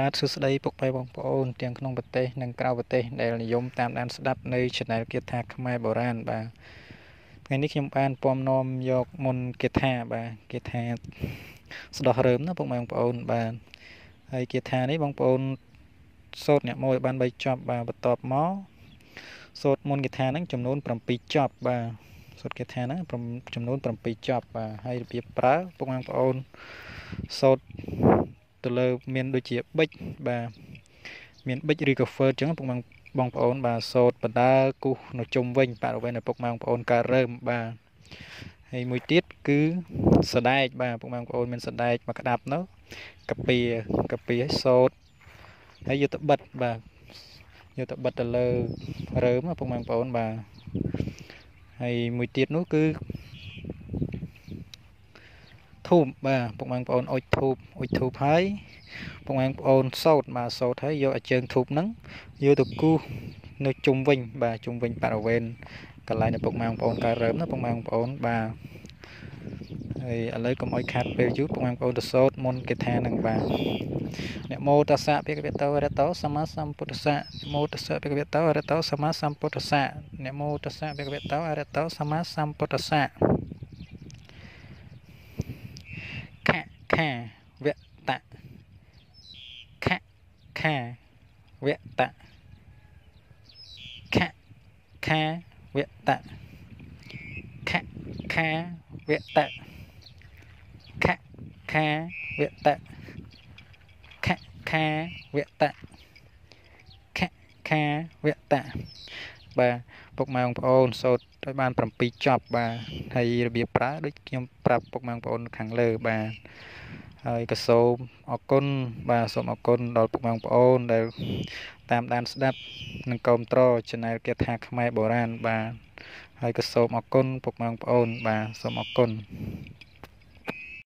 បាទសួស្តីពុកម៉ែបងប្អូនទាំងក្នុងប្រទេសនិងក្រៅប្រទេសដែលនិយមតាមដានស្ដាប់នៅ Channel គាថាខ្មែរបុរាណបាទថ្ងៃនេះខ្ញុំបានពំនាំយកមុនគាថាបាទគាថាស្ដោះរើមណាពុកម៉ែបងប្អូនបាទហើយគាថានេះបងប្អូនសូត្រអ្នកមួយបាន3ចប់បាទបន្ទាប់មកសូត្រមុនគាថាហ្នឹងចំនួន7ចប់បាទសូត្រគាថាហ្នឹងចំនួន7ចប់បាទហើយរបៀបប្រើពុកម៉ែបងប្អូនសូត្រទៅលើមានដូចជាប៊ិចបាទមានប៊ិចឬក៏ហ្វឺតអញ្ចឹងពុកម៉ែបងប្អូនបាទសូត្របណ្ដាគូសនៅជុំវិញបរិវេណឪពុកម៉ែបងប្អូនកើតរើមបាទហើយមួយទៀតគឺសដែកបាទពុកម៉ែបងប្អូនមានសដែកមកក្តាប់នោះកាពីឲ្យសូត្រហើយយកទៅបិទបាទយកទៅបិទទៅលើរើមពុកម៉ែបងប្អូនបាទហើយមួយទៀតនោះគឺធូបបាទពុកម៉ែបងប្អូនអុជធូបហើយពុកម៉ែបងប្អូនសូត្របាទសូត្រហើយយកឲ្យជើងធូបហ្នឹងយកទៅគូសនៅជុំវិញបាទជុំវិញបរិវេណកន្លែងដែលពុកម៉ែបងប្អូនកើតរើមណាពុកម៉ែបងប្អូនបាទហើយឥឡូវកុំឲ្យខាត់ពេលយូរពុកម៉ែបងប្អូនទៅសូត្រមុនគាថានឹងបាទនមោតស្សៈភគវតោអរហតោសម្មាសម្ពុទ្ធស្សៈនមោតស្សៈភគវតោអរហតោសម្មាសម្ពុទ្ធស្សៈនមោតស្សៈភគវតោអរហតោសម្មាសម្ពុទ្ធស្សៈខាវតៈខាវតៈខាវតៈខាវតៈខាវតៈខាវតៈខាវតៈបាទពុកម៉ែបងប្អូនសូត្រឲ្យបាន7ចប់បាទហើយរបៀបប្រើដូចខ្ញុំប្រាប់ពុកម៉ែបងប្អូនខាងលើបាទហើយក៏សូមអរគុណបាទសូមអរគុណដល់ពុកម៉ែបងប្អូនដែលតាមដានស្ដាប់និងគាំទ្រ Channel គាថាខ្មែរបុរាណបាទហើយក៏សូមអរគុណពុកម៉ែបងប្អូនបាទសូមអរគុណ